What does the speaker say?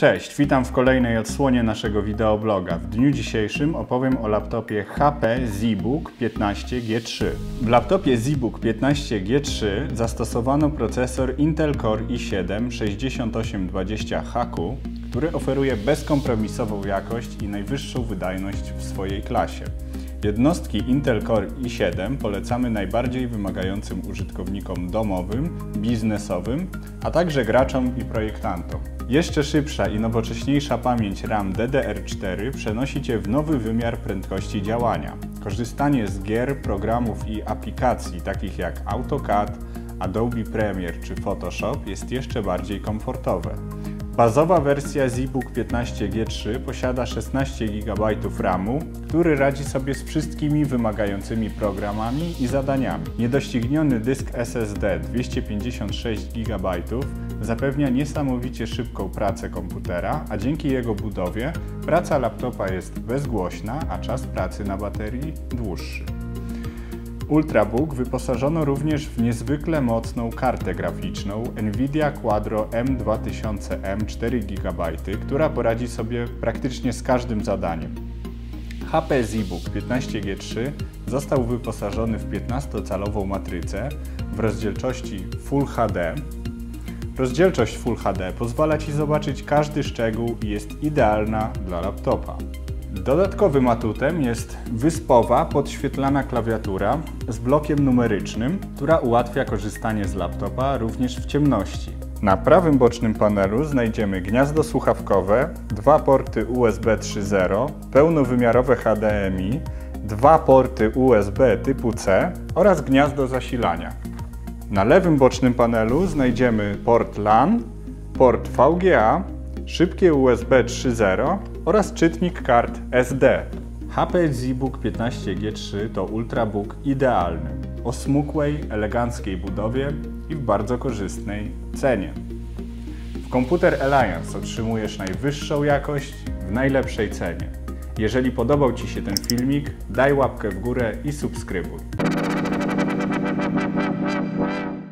Cześć, witam w kolejnej odsłonie naszego wideobloga. W dniu dzisiejszym opowiem o laptopie HP ZBook 15G3. W laptopie ZBook 15G3 zastosowano procesor Intel Core i7 6820HQ, który oferuje bezkompromisową jakość i najwyższą wydajność w swojej klasie. Jednostki Intel Core i7 polecamy najbardziej wymagającym użytkownikom domowym, biznesowym, a także graczom i projektantom. Jeszcze szybsza i nowocześniejsza pamięć RAM DDR4 przenosi Cię w nowy wymiar prędkości działania. Korzystanie z gier, programów i aplikacji takich jak AutoCAD, Adobe Premiere czy Photoshop jest jeszcze bardziej komfortowe. Bazowa wersja ZBook 15G3 posiada 16 GB RAM-u, który radzi sobie z wszystkimi wymagającymi programami i zadaniami. Niedościgniony dysk SSD 256 GB zapewnia niesamowicie szybką pracę komputera, a dzięki jego budowie praca laptopa jest bezgłośna, a czas pracy na baterii dłuższy. Ultrabook wyposażono również w niezwykle mocną kartę graficzną Nvidia Quadro M2000M 4 GB, która poradzi sobie praktycznie z każdym zadaniem. HP ZBook 15G3 został wyposażony w 15-calową matrycę w rozdzielczości Full HD. Rozdzielczość Full HD pozwala Ci zobaczyć każdy szczegół i jest idealna dla laptopa. Dodatkowym atutem jest wyspowa, podświetlana klawiatura z blokiem numerycznym, która ułatwia korzystanie z laptopa również w ciemności. Na prawym bocznym panelu znajdziemy gniazdo słuchawkowe, dwa porty USB 3.0, pełnowymiarowe HDMI, dwa porty USB typu C oraz gniazdo zasilania. Na lewym bocznym panelu znajdziemy port LAN, port VGA, szybkie USB 3.0 oraz czytnik kart SD. HP ZBook 15G3 to ultrabook idealny, o smukłej, eleganckiej budowie i w bardzo korzystnej cenie. W Computer Alliance otrzymujesz najwyższą jakość w najlepszej cenie. Jeżeli podobał Ci się ten filmik, daj łapkę w górę i subskrybuj.